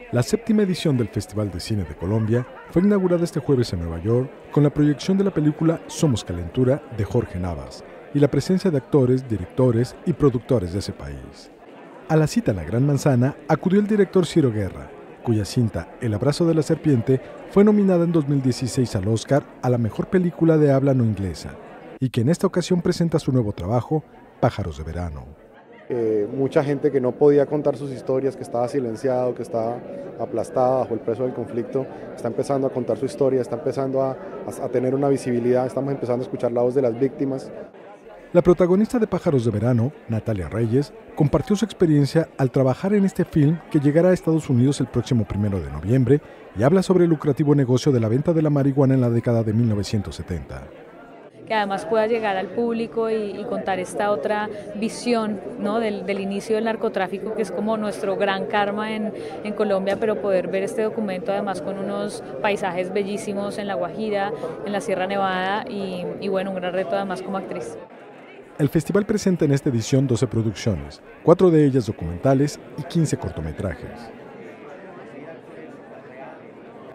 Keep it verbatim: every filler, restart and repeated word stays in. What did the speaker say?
La séptima edición del Festival de Cine de Colombia fue inaugurada este jueves en Nueva York con la proyección de la película Somos Calentura de Jorge Navas y la presencia de actores, directores y productores de ese país. A la cita en la Gran Manzana acudió el director Ciro Guerra, cuya cinta El abrazo de la serpiente fue nominada en dos mil dieciséis al Oscar a la mejor película de habla no inglesa y que en esta ocasión presenta su nuevo trabajo, Pájaros de Verano. Eh, mucha gente que no podía contar sus historias, que estaba silenciado, que estaba aplastada bajo el peso del conflicto, está empezando a contar su historia, está empezando a, a, a tener una visibilidad, estamos empezando a escuchar la voz de las víctimas. La protagonista de Pájaros de Verano, Natalia Reyes, compartió su experiencia al trabajar en este film que llegará a Estados Unidos el próximo primero de noviembre y habla sobre el lucrativo negocio de la venta de la marihuana en la década de mil novecientos setenta. Que además pueda llegar al público y, y contar esta otra visión, ¿no? del, del inicio del narcotráfico, que es como nuestro gran karma en, en Colombia, pero poder ver este documento además con unos paisajes bellísimos en La Guajira, en la Sierra Nevada y, y bueno, un gran reto además como actriz. El festival presenta en esta edición doce producciones, cuatro de ellas documentales y quince cortometrajes.